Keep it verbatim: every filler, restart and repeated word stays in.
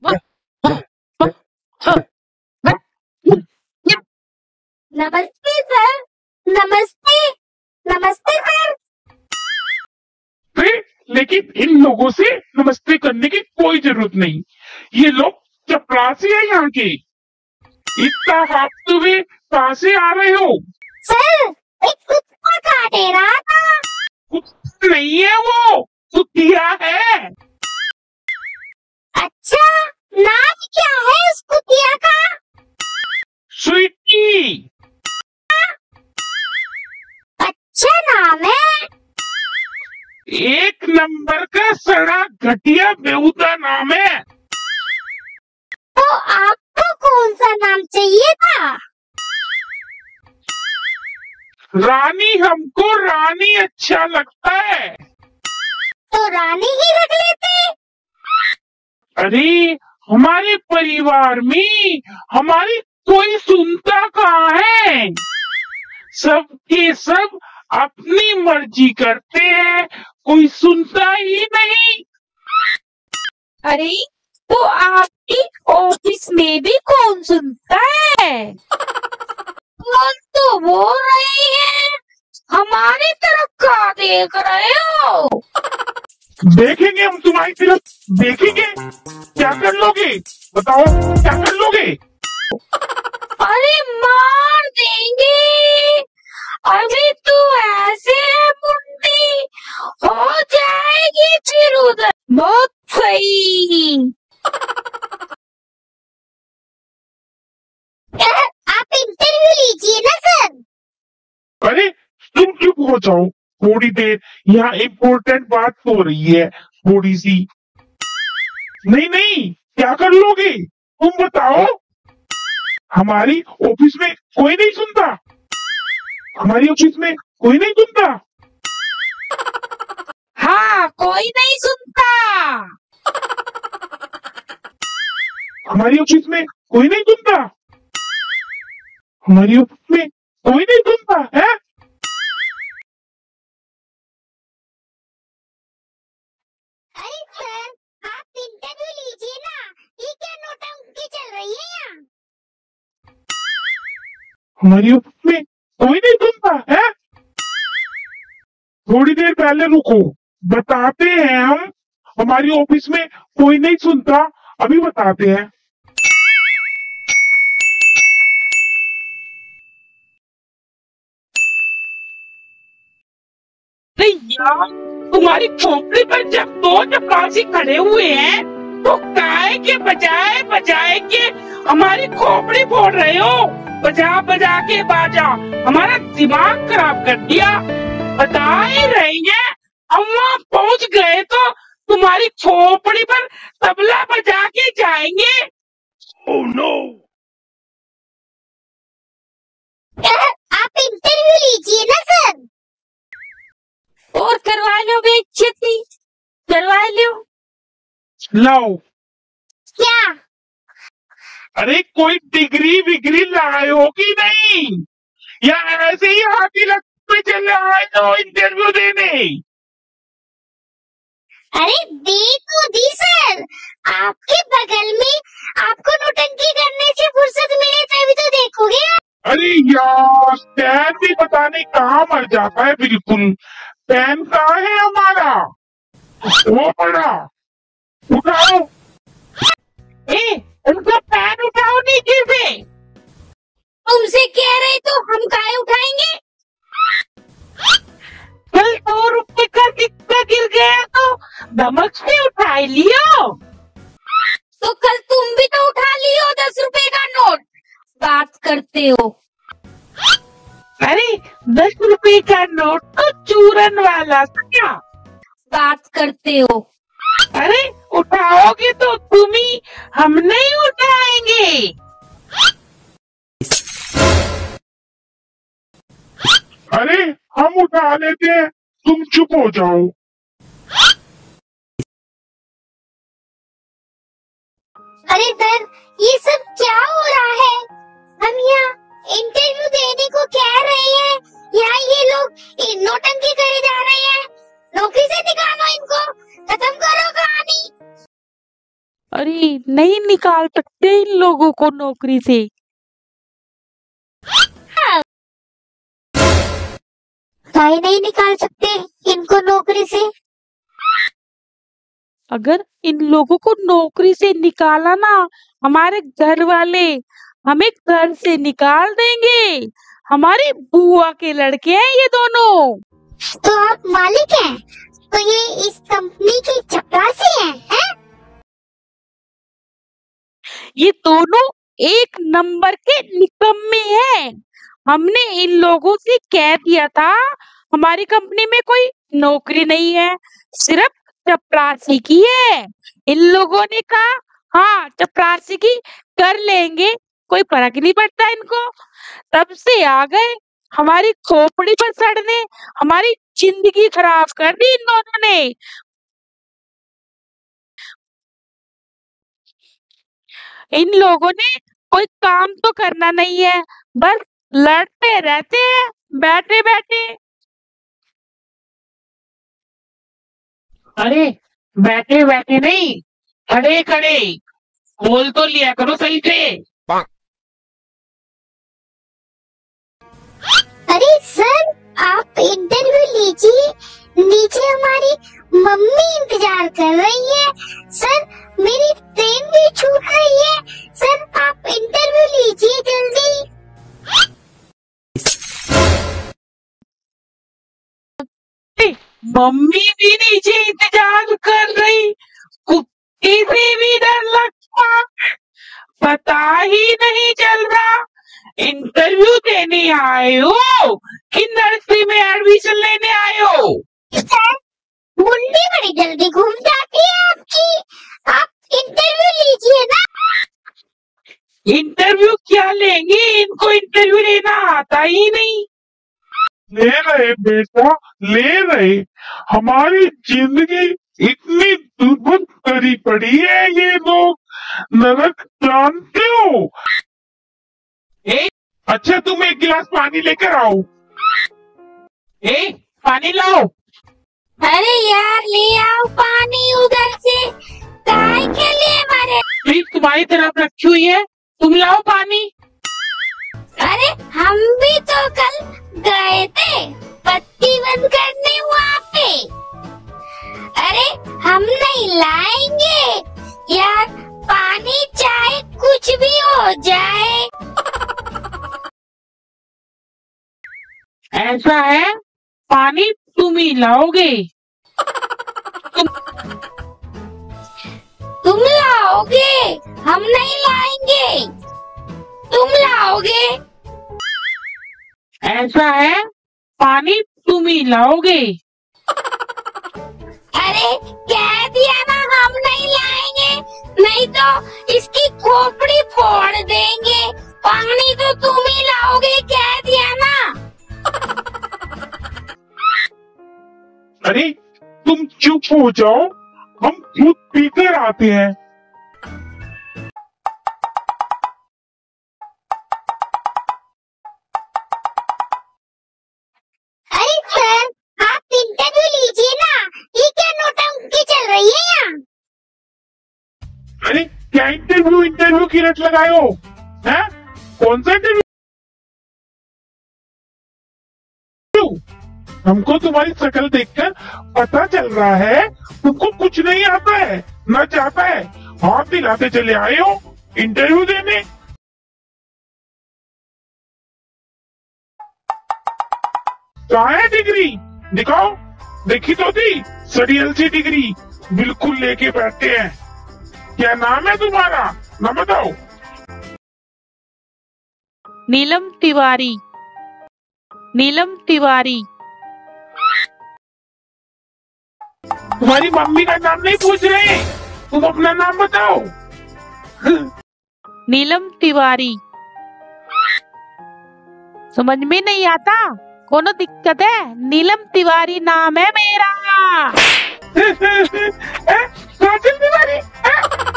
नमस्ते सर। नमस्ते नमस्ते सर। लेकिन इन लोगों से नमस्ते करने की कोई जरूरत नहीं। ये लोग चपरासी है यहाँ के। इतना हाफते हुए कहाँ से आ रहे हो? सर एक कुत्ता काटे रहा था। कुत्ता नहीं है वो, कुतिया है। अच्छा, नाम क्या है उस कुतिया का? स्वीटी। अच्छा नाम है। एक नंबर का सड़ा घटिया बेहुदा नाम है। तो आपको कौन सा नाम चाहिए था? रानी, हमको रानी अच्छा लगता है। तो रानी ही रख लेते। अरे हमारे परिवार में हमारी कोई सुनता कहाँ है। सब के सब अपनी मर्जी करते हैं, कोई सुनता ही नहीं। अरे तो आपके ऑफिस में भी कौन सुनता है? कौन तो बोल रही है? हमारी तरफ क्या देख रहे हो? देखेंगे हम तुम्हारी तरफ, देखेंगे। क्या कर लोगे बताओ, क्या कर लोगे? अरे मार देंगे। अभी तो ऐसे मुंडी हो जाएगी फिर उधर। बहुत सही। आप इंटरव्यू लीजिए ना सर। अरे तुम चुप हो जाओ थोड़ी देर, यहाँ इम्पोर्टेंट बात हो रही है थोड़ी सी। नहीं नहीं, क्या कर लोगे तुम बताओ। हमारी ऑफिस में कोई नहीं सुनता, हमारी ऑफिस में कोई नहीं सुनता। हाँ, कोई नहीं सुनता। हमारी ऑफिस में कोई नहीं सुनता, हमारी ऑफिस में कोई नहीं सुनता है। अरे सर आप इंटरव्यू लीजिए ना, ये क्या नौटंकी चल रही है यहाँ? हमारी ऑफिस में कोई नहीं सुनता है। थोड़ी देर पहले रुको, बताते हैं हम। हमारी ऑफिस में कोई नहीं सुनता, अभी बताते हैं। यार, तुम्हारी खोपड़ी पर जब दो चपरासी खड़े हुए हैं तो काय के बजाए बजाए के हमारी खोपड़ी फोड़ रहे हो। बजा बजा के बाजा हमारा दिमाग खराब कर दिया। बता ही रही है, हम वहाँ पहुँच गए तो तुम्हारी खोपड़ी पर तबला बजा के जाएंगे। Oh no. आप इंटरव्यू लीजिए ना सर। और करवा लो बेइज्जती, करवा लो। लाओ। क्या? अरे कोई डिग्री विग्री लाए हो कि नहीं, या ऐसे ही हाथी लग पे चले आए हो इंटरव्यू देने? अरे दे तो दी सर, आपके बगल में आपको नौटंकी करने से फुर्सत मिले तभी तो देखोगे। अरे यार, पैन भी पता नहीं कहाँ मर जाता है बिल्कुल। पैन कहाँ है हमारा? वो पड़ा, उठाओ। ए, उनका पैन उठाओ नीचे से। तुमसे कह रहे तो हम काहे उठाएंगे? कल दो रुपए का सिक्का गिर गया तो धमक से उठा लियो। तो कल तुम भी तो उठा लियो दस रुपए का नोट। बात करते हो। अरे दस रुपए का नोट तो चूरन वाला क्या? बात करते हो। अरे उठाओगे तो तुम ही, हम नहीं उठाएंगे। अरे हम उठा लेते हैं, तुम चुप हो जाओ। अरे सर ये सब क्या हो रहा है? हम यहाँ इंटरव्यू देने को कह रहे हैं, यहाँ ये लोग नौटंकी करे जा रहे हैं। नौकरी से निकालो इनको, खत्म करो कहानी। अरे नहीं निकाल सकते इन लोगों को नौकरी से। काहे नहीं निकाल सकते इनको नौकरी से? अगर इन लोगों को नौकरी से निकाला ना, हमारे घर वाले हमें घर से निकाल देंगे। हमारी बुआ के लड़के हैं ये दोनों। तो आप मालिक हैं? तो ये इस कंपनी की चपरासी हैं, हैं? ये दोनों एक नंबर के निकम्मे हैं। हमने इन लोगों से कह दिया था हमारी कंपनी में कोई नौकरी नहीं है, सिर्फ चपरासी की है। इन लोगों ने कहा हाँ चपरासी की कर लेंगे, कोई फर्क नहीं पड़ता इनको। तब से आ गए हमारी खोपड़ी पर सड़ने, हमारी जिंदगी खराब कर दी इन दोनों ने। इन लोगों ने कोई काम तो करना नहीं है, बस लड़ते रहते हैं बैठे बैठे। अरे बैठे बैठे नहीं, खड़े खड़े बोल तो लिया करो सही से। अरे सर आप इंटरव्यू लीजिए, नीचे हमारी मम्मी इंतजार कर रही है। सर मेरी ट्रेन भी छूट रही है, सर आप इंटरव्यू लीजिए जल्दी। मम्मी भी नीचे इंतजार कर रही, कुत्ती से भी डर लगता, पता ही नहीं चल रहा इंटरव्यू देने आए हो कि नर्सरी में एडमिशन लेने आए हो। सर मुंडी बड़ी जल्दी घूम जाती है आपकी, आप इंटरव्यू लीजिए ना। इंटरव्यू क्या लेंगे, इनको इंटरव्यू लेना आता ही नहीं। ले रहे बेटा ले रहे, हमारी जिंदगी इतनी दुर्भर करी पड़ी है, ये लोग नरक जानते हो। ए, अच्छा तुम एक गिलास पानी लेकर आओ। ए, पानी लाओ। अरे यार ले आओ पानी उधर से, काय के लिए मारे? फ्रिज तुम्हारी तरफ रखी हुई है, तुम लाओ पानी। अरे हम भी तो कल गए थे बत्ती बंद करने वहाँ पे। अरे हम नहीं लाएंगे यार, पानी चाहे कुछ भी हो जाए। ऐसा है पानी तुम ही लाओगे। तुम तुम लाओगे, हम नहीं लाएंगे, तुम लाओगे। ऐसा है पानी तुम ही लाओगे। अरे कह दिया ना हम नहीं लाएंगे, नहीं तो इसकी खोपड़ी फोड़ देंगे। पानी तो तुम ही लाओगे, कह दिया ना। अरे तुम चुप हो जाओ, हम खुद पीकर आते हैं। अरे सर आप इंटरव्यू लीजिए ना, ये क्या नौटंकी चल रही है यहाँ? अरे क्या इंटरव्यू इंटरव्यू की रट लगाए हो, हैं? कौन सा इंटरव्यू? हमको तुम्हारी शक्ल देखकर पता चल रहा है तुमको कुछ नहीं आता है, न चाहता है। हाथ दिलाते चले आए हो इंटरव्यू देने। कहाँ है डिग्री, दिखाओ। देखी तो थी सड़ियल सी डिग्री, बिल्कुल लेके बैठते हैं। क्या नाम है तुम्हारा, नाम बताओ। नीलम तिवारी। नीलम तिवारी। तुम्हारी मम्मी का नाम नहीं पूछ रहे, तुम अपना नाम बताओ। नीलम तिवारी। समझ में नहीं आता, कोनो दिक्कत है? नीलम तिवारी नाम है मेरा। काजल तिवारी।